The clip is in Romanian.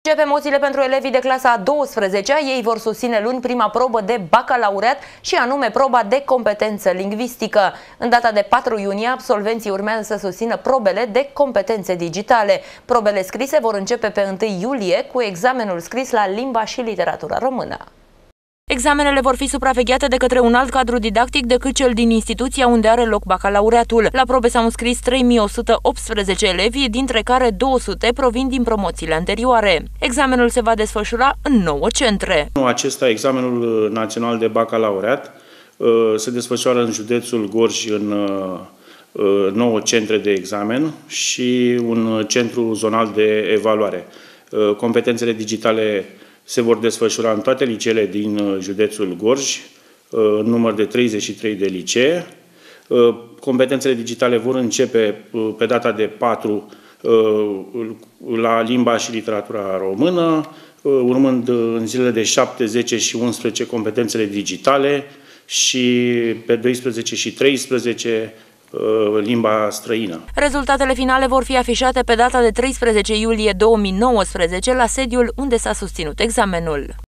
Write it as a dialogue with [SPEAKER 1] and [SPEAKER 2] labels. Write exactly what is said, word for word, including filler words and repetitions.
[SPEAKER 1] Încep emoțiile pentru elevii de clasa a douăsprezecea. Ei vor susține luni prima probă de bacalaureat și anume proba de competență lingvistică. În data de patru iunie, absolvenții urmează să susțină probele de competențe digitale. Probele scrise vor începe pe întâi iulie cu examenul scris la limba și literatura română. Examenele vor fi supravegheate de către un alt cadru didactic decât cel din instituția unde are loc bacalaureatul. La probe s-au înscris trei mii o sută optsprezece elevi, dintre care două sute provin din promoțiile anterioare. Examenul se va desfășura în nouă centre.
[SPEAKER 2] Acesta, examenul național de bacalaureat, se desfășoară în județul Gorj în nouă centre de examen și un centru zonal de evaluare. Competențele digitale se vor desfășura în toate liceele din județul Gorj, în număr de treizeci și trei de licee. Competențele digitale vor începe pe data de patru la limba și literatura română, urmând în zilele de șapte, zece și unsprezece competențele digitale și pe doisprezece și treisprezece limba străină.
[SPEAKER 1] Rezultatele finale vor fi afișate pe data de treisprezece iulie două mii nouăsprezece la sediul unde s-a susținut examenul.